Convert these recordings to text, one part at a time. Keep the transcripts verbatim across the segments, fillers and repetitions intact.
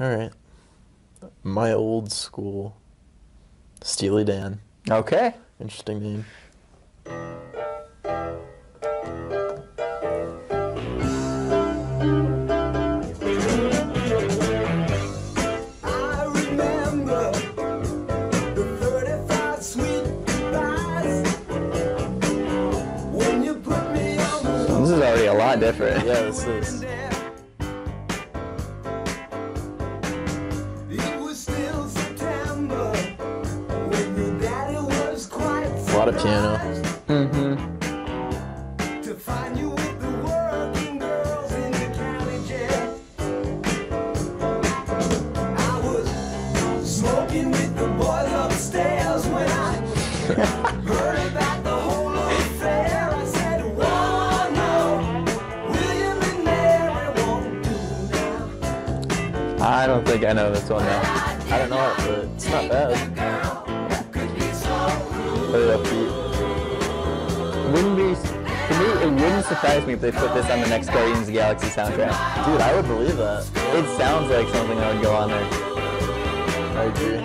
Alright. My Old School. Steely Dan. Okay. Interesting name. This is already a lot different. Yeah, this is. A lot of piano. Mm-hmm. I don't think I know this one now. I don't know it, but it's not bad. Very upbeat. Wouldn't be, to me, it wouldn't surprise me if they put this on the next Guardians of the Galaxy soundtrack. Dude, I would believe that. It sounds like something that would go on there. I agree.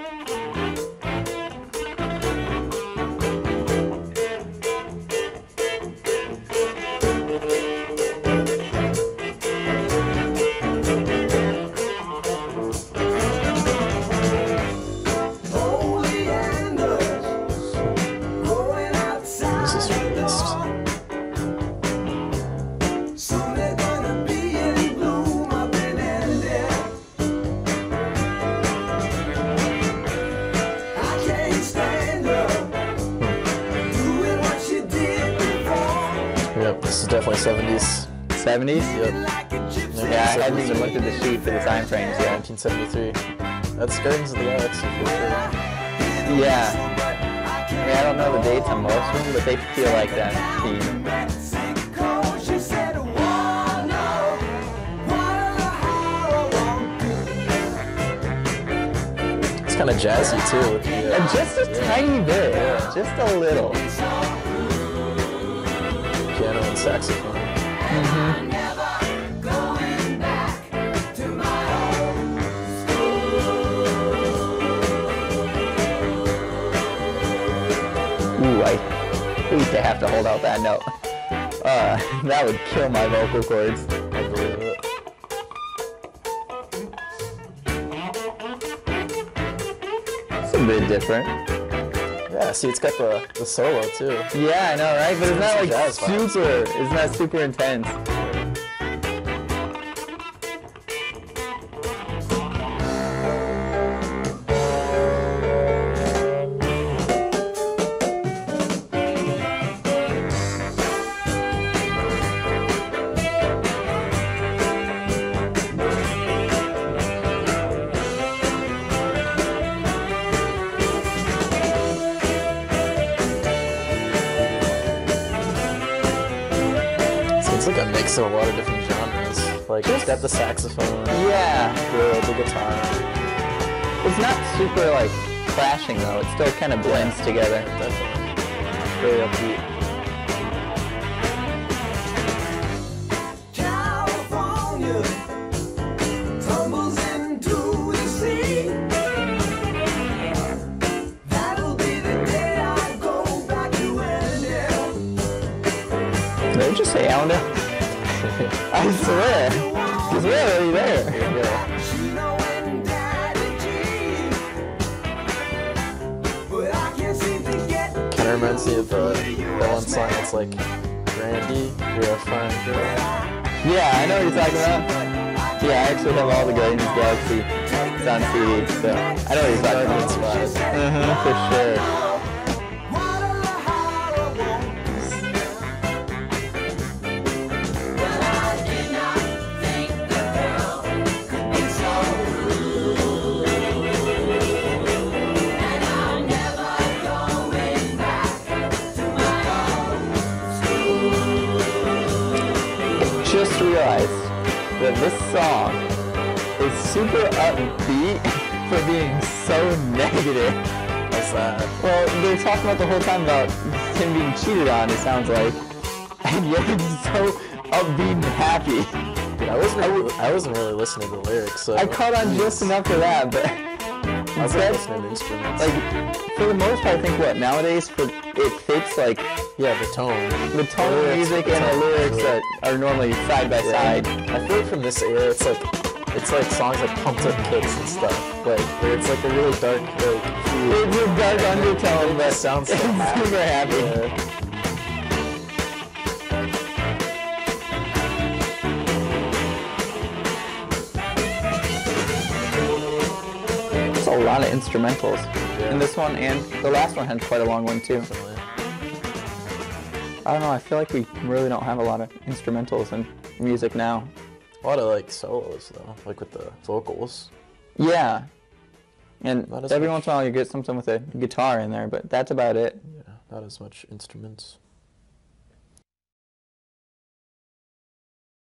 Yep, this is definitely seventies. seventies? Yep. Yeah, I hadn't even looked at the sheet for the time frames yet. nineteen seventy-three. That's Guardians of the Galaxy for sure. Yeah. I mean, I don't know the dates on most of them, but they feel like that theme. It's kind of jazzy too. With the, uh, And just a yeah. tiny bit. Yeah. Just a little. Piano and saxophone. Mm-hmm. Ooh, I hate to have to hold out that note. Uh, that would kill my vocal cords. I believe it. It's a bit different. Yeah, see, it's got the, the solo too. Yeah, I know, right? But it's not like Jazz vibes. super, it's not super intense. It's like a mix of a lot of different genres. Like, it's got the saxophone, Yeah. the, the guitar. It's not super, like, crashing, though. It still kind of blends together. Definitely. Very upbeat. Did I just say Allendale? I swear. Because we're already there. Yeah. Kind of reminds me of uh, that one song that's like, Randy, you're a fine girl. Yeah, I know what you're talking about. Yeah, I actually have all the Guardians of the Galaxy. It's on C D, so I know what you're talking about. Uh-huh, for sure. Just realized that this song is super upbeat for being so negative. What's that? Well, they're talking about the whole time about him being cheated on, it sounds like. And yet it's so upbeat and happy. I wasn't really, I wasn't really listening to the lyrics, so I caught on just enough for that, but I was like listening to instruments. like for the most part, I think what nowadays for it fits like yeah, the tone, the tone of lyrics, music the and the tone, lyrics yeah. that are normally side by Yeah. side. I feel like from this era, it's like it's like songs like pumped up kicks and stuff. Like where it's like a really dark, like It's a dark undertone, but it sounds so it's happy. super happy. Yeah. There's a lot of instrumentals Yeah. in this one, and the last one had quite a long one too. Definitely. I don't know, I feel like we really don't have a lot of instrumentals in music now. A lot of like solos though, like with the vocals. Yeah. And Not as every much. once in a while you get something with a guitar in there, but that's about it. Yeah, not as much instruments.